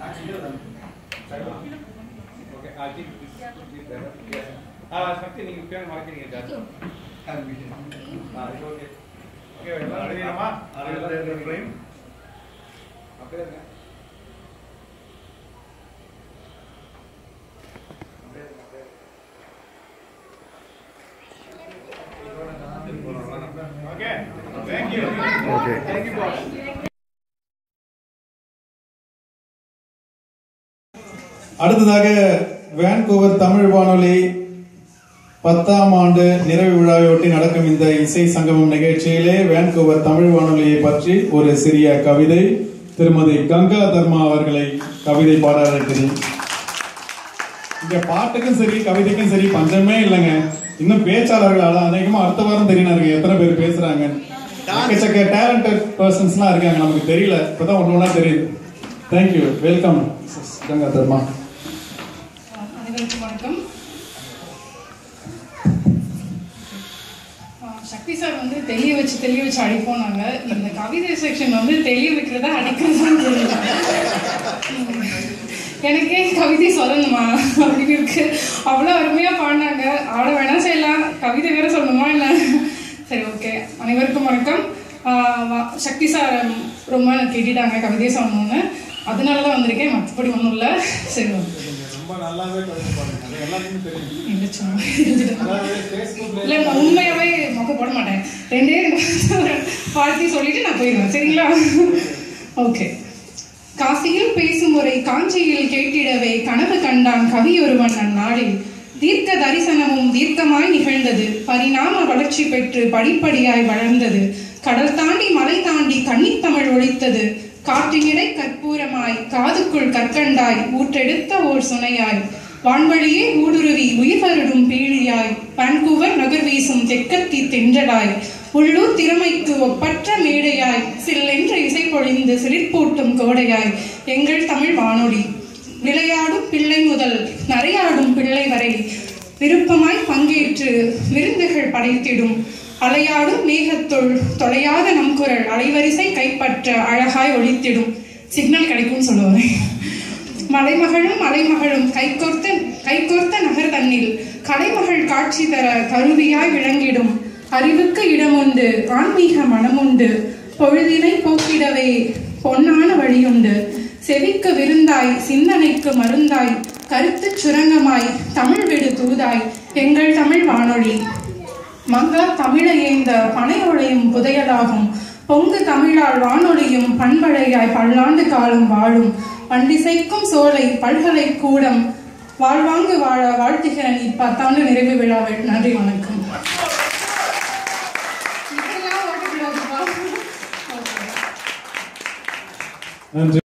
Okay, I think this is better. Yes. Shakti, you can mark it. It's okay. Okay, frame. Okay. Thank you. Okay. Thank you, boss. அடுத்ததாக Vancouver Tamil வானொலி 10ஆம் ஆண்டு நிறைவு விழாவையொட்டி நடக்கும் இந்த இசை சங்கமம் நிகழ்ச்சியிலே வான்கூவர் தமிழ் வானொலியை பற்றி ஒரு சிறிய கவிதை திருமதி கங்கா தர்மா அவர்களை கவிதை பாட அழைக்கிறேன். இங்க பாட்டுக்கும் சரி கவிதைக்கும் சரி பஞ்சமே இல்லைங்க. இன்னும் பேச்சாளர்கள் அநேகமா அடுத்த வாரம் தெரியினாருங்க எத்தனை பேர் பேசுறாங்க. எக்கச்சக்க டேலண்டட் பர்சன்ஸ்லாம் இருக்காங்க, நமக்கு தெரியல, இப்பதான் ஒண்ணு தெரியுது. தேங்க்யூ. வெல்கம் கங்கா தர்மா. அனைவருக்கும் வணக்கம். சக்தி சார் வந்து தெளிய வச்சு அடிப்போம். நாங்கள் இந்த கவிதை செக்ஷன் வந்து தெளிய வைக்கிறதா அடிக்கிறதான்னு தெரியல. எனக்கே கவிதை சொல்லணுமா அப்படின்னு இருக்கு. அவ்வளோ அருமையாக பாடினாங்க. ஆட வேணா செய்யலாம், கவிதை வேற சொல்லணுமா இல்லை? சரி, ஓகே. அனைவருக்கும் வணக்கம். சக்தி சார் ரொம்ப கேட்டுட்டாங்க கவிதை சொல்லணும்னு, அதனால தான் வந்திருக்கேன், மற்றபடி ஒன்றும் இல்லை. சரி, இல்லை, நான் உண்மையாகவே மொக்க போட மாட்டேன். ரெண்டே வாழ்த்தி சொல்லிட்டு நான் போயிடுவேன், சரிங்களா? ஓகே. காசியில் பேசும் முறை காஞ்சியில் கேட்டிடவே கனவு கண்டான் கவி ஒருவன் அந்நாளில். தீர்க்க தரிசனமும் தீர்க்கமாய் நிகழ்ந்தது, பரிணாம வளர்ச்சி பெற்று படிப்படியாய் வளர்ந்தது. கடல் தாண்டி மலை தாண்டி கன்னித்தமிழ் ஒழித்தது, காற்றினிடை கற்பூரமாய் காதுக்குள் கற்கண்டாய் ஊற்றெடுத்த ஓர் சுனையாய் வான்வழியே ஊடுருவி உயிர் வருடும் பீழியாய் வான்கூவர் நகர் வீசும் தெற்கத்தி தென்றலாய் உள்ளூர் திறமைக்கு ஒப்பற்ற மேடையாய் சில்லென்ற இசை பொழிந்து சிலிர்ப்பூட்டும் கோடையாய் எங்கள் தமிழ் வானொலி. விளையாடும் பிள்ளை முதல் நரையாடும் பிள்ளை வரை விருப்பமாய் பங்கேற்று விருந்துகள் படைத்திடும் அலையாடும் மேகத்துள் தொலையாத நம் குரல் அலைவரிசை கைப்பற்ற அழகாய் ஒழித்திடும். சிக்னல் கிடைக்கும் சொல்லுவாங்க. மலைமகளும் கைகோர்த்த நகர் தன்னில் கலைமகள் காட்சி தர கருவியாய் விளங்கிடும். அறிவுக்கு இடமுண்டு, ஆன்மீக மனமுண்டு, பொழுதினை போக்கிடவே பொன்னான வழியுண்டு. செவிக்கு விருந்தாய், சிந்தனைக்கு மருந்தாய், கருத்து சுரங்கமாய், தமிழ் விடு தூதாய் எங்கள் தமிழ் வானொலி. மங்கா தமிழை ஏந்த பனையொழையும் புதையலாகும், பொங்கு தமிழால் வானொலியும் பண்பழையாய் பல்லாண்டு காலம் வாழும். பண்டிசைக்கும் சோலை பல்கலை கூடம் வாழ்வாங்கு வாழ வாழ்த்துகிறேன் 10ஆண்டு நிறைவு விழாவில். நன்றி, வணக்கம். நன்றி.